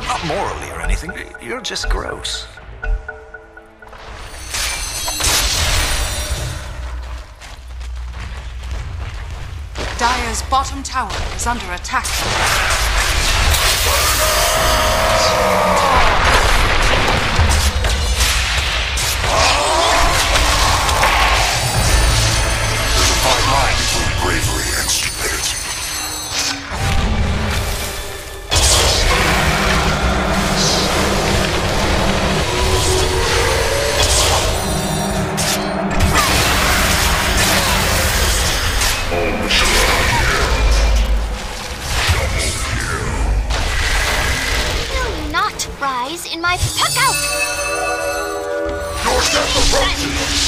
Not morally or anything. You're just gross. Dire's bottom tower is under attack. There's a fine line between bravery and stupidity. Will not rise in my puck out! Your death approaches!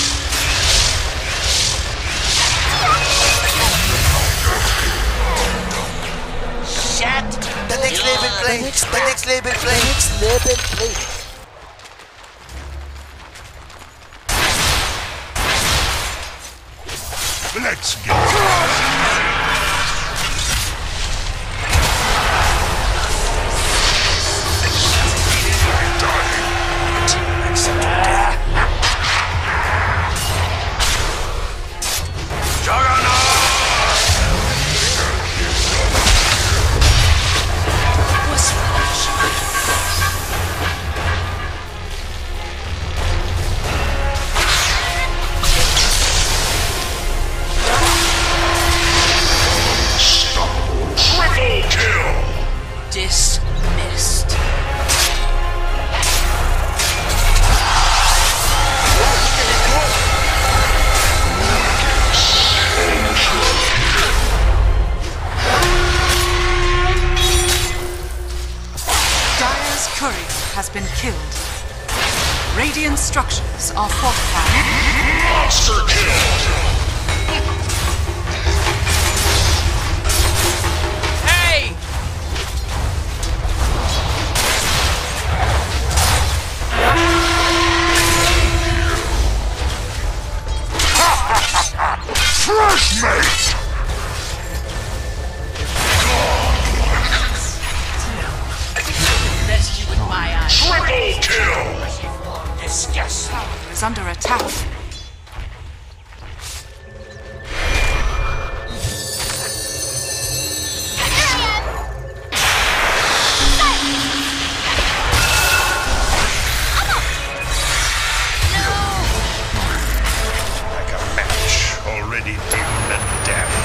Shut The next label play. The next label play. Next label play. Let's get dismissed. Dire's courier has been killed. Radiant structures are fortified. monster kill! Hey! Fresh mate! Best you with my eyes. Triple kill! Disgust. Is under attack. Like a match already dimmed and damned.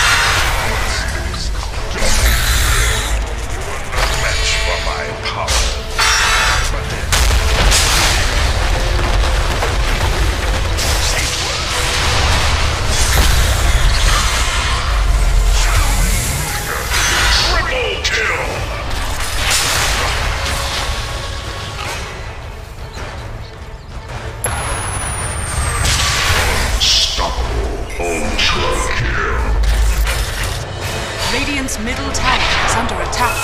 You are no match for my power. But then, say it well. Triple kill! Radiant's middle tower is under attack.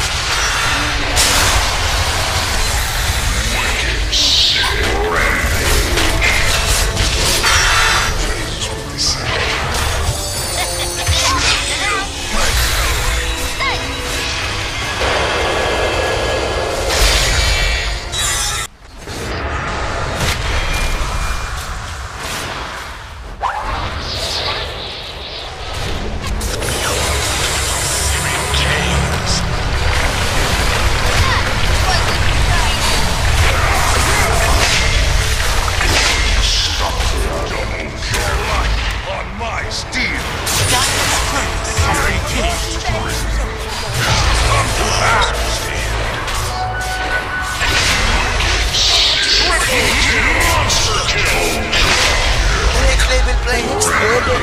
On my steel! Dire's turret has been killed. Monster kill! The next label play. Next label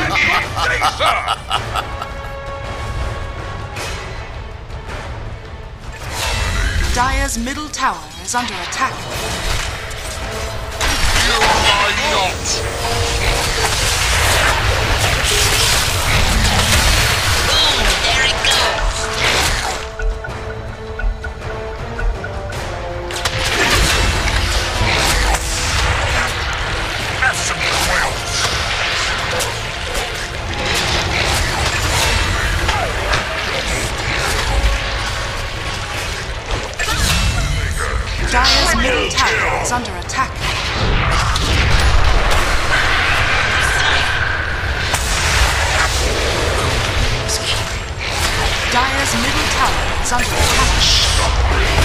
play. Dire's middle tower is under attack. You are not! There it goes. Have some quills! Dire's middle tower is under attack. Dire's middle tower is under attack.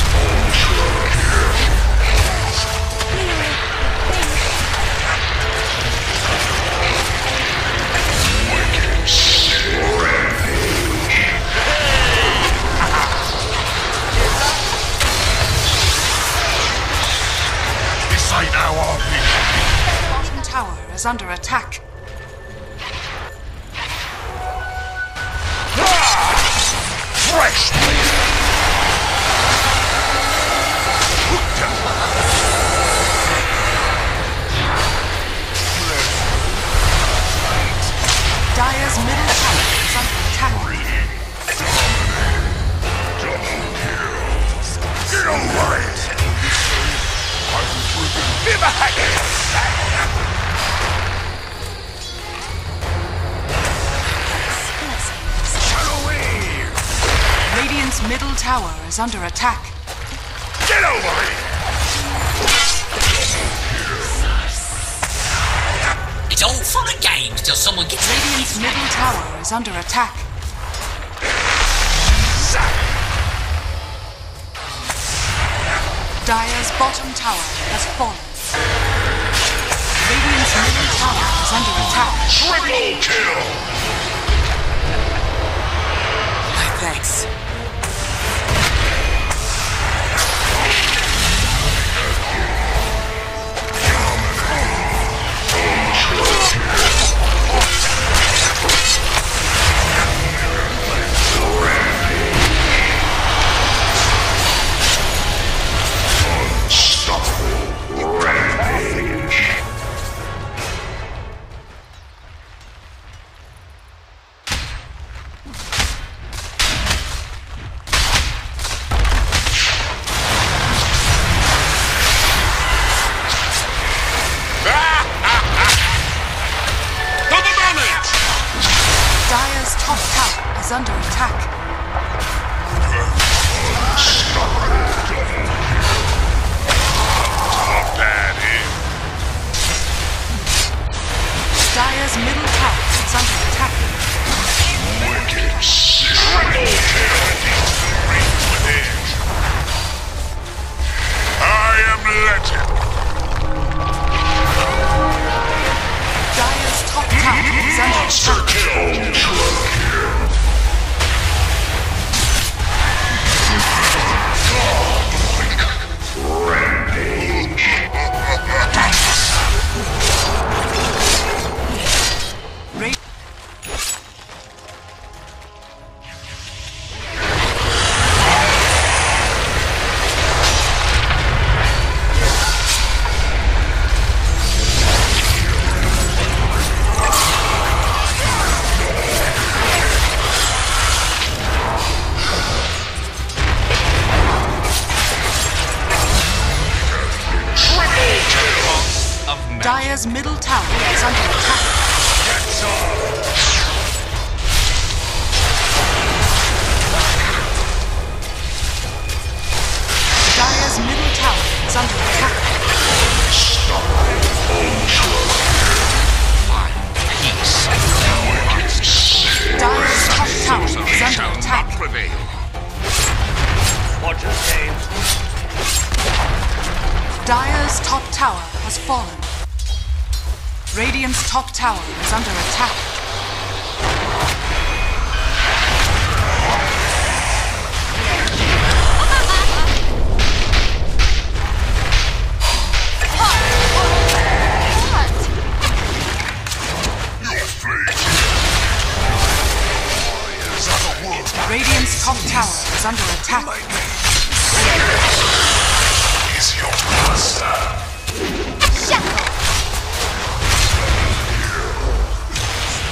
This ain't how I think. Bottom tower is under attack. Fresh meat. Dire's middle tower is under attack. Get over it. Radiant's middle tower is under attack. Get over it. It's all fun and games till someone gets Radiant's middle tower is under attack. Dire's bottom tower has fallen. Radiant's middle tower is under attack. Triple kill. Thanks. Dire's top tower is under attack. Dire's middle tower is under attack. I am legend. Dire's top tower is under attack. Ra- Dire's middle tower is under attack. Dire's middle tower is under attack. Dire's top tower is under attack. Dire's top tower has fallen. Radiant's top tower is under attack. Radiant's top tower is under attack. Is your master. Shackle.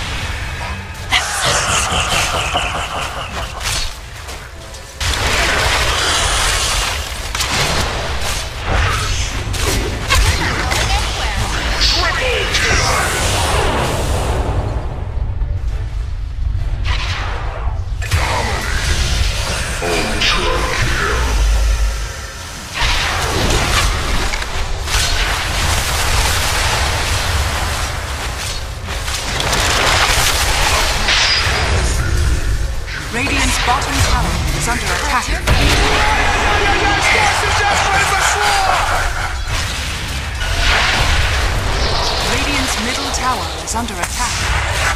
Radiant's bottom tower is under attack. Radiant's middle tower is under attack.